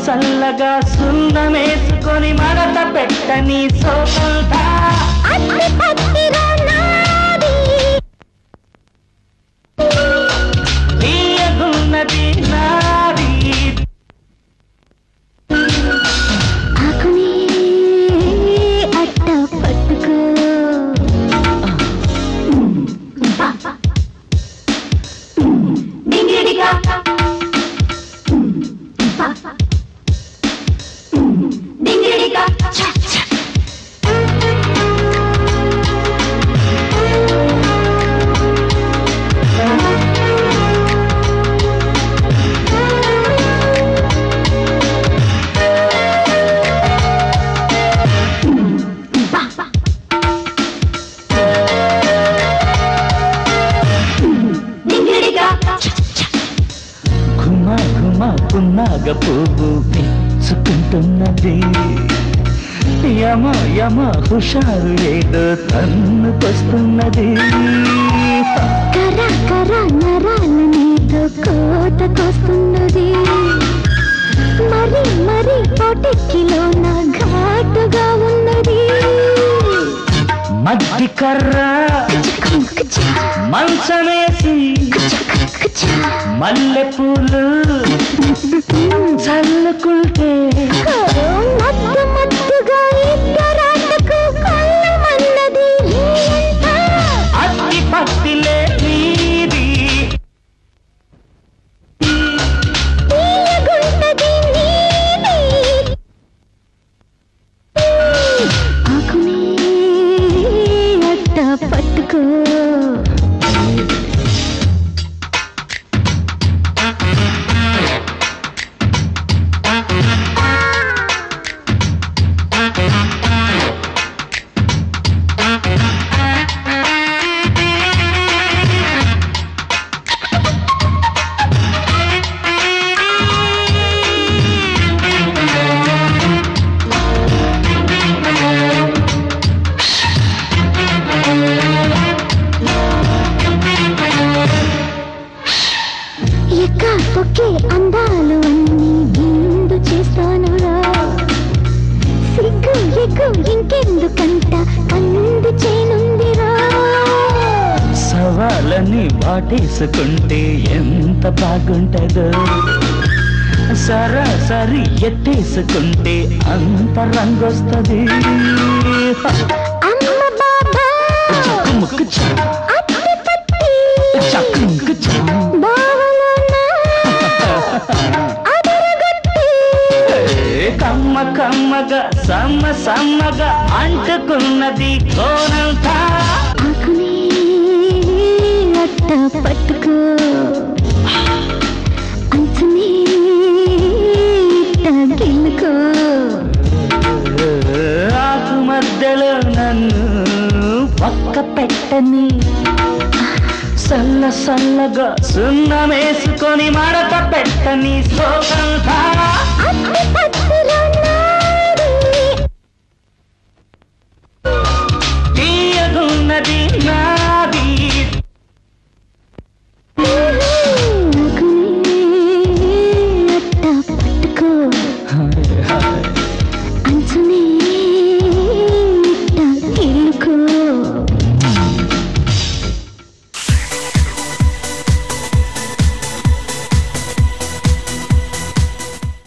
చల్లగా సున్నమేసుకొని మడత పెట్టని సోకంత తీయగున్నది నాది ఆకుని అట్ట పట్టుకో డింగిడిగా డింగిడిగా పున్నాగ పువ్వు తెచ్చుకుంటున్నది యమ యమ హుషారు ఏదో తన్నుకొస్తున్నది కర కర నరాల నీతో కోతకొస్తున్నది మరి మరి పొటెక్కిలో నా ఘాటుగా ఉన్నది మధ్య కర్ర మంచమేసి మల్లె పూలు చల్లుకుంటే మత్తు మత్తుగా ఇద్దరాటకు కళ్ళమన్నది అట్టి పత్తిలే నీది తీయగుంటది నీది ఆకుని అట్ట పట్టుకో ఒకే అందాలు అన్నీ బిందు చేస్తానురా సిగ్గు ఎగ్గు ఇంకెందుకంట అందు చేనుందిరా సవాలని వాటేసుకుంటే ఎంత బాగుంటదో సరాసరి ఎత్తేసుకుంటే అంత రంగొస్తుంది అమ్మ బాబా ముక్కు కమ్మ కమ్మగా సమ్మ సమ్మగా అంటుకున్నది కోనంతా ఆకుని అట్ట పట్టుకో అంచుని గిల్లుకో ఆకు మధ్యలో నన్ను పక్క పెట్టని సల్ల సల్లగా సున్నమేసుకొని మడత పెట్టని సోకంతా